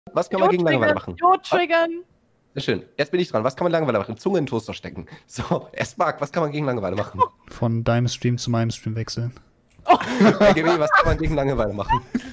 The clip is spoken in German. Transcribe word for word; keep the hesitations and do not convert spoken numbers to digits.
Was kann man gegen Langeweile machen? Jo, triggern. Sehr schön. Jetzt bin ich dran. Was kann man Langeweile machen? Zunge in den Toaster stecken. So, erst Marc, was kann man gegen Langeweile machen? Von deinem Stream zu meinem Stream wechseln. R G B, was kann man gegen Langeweile machen?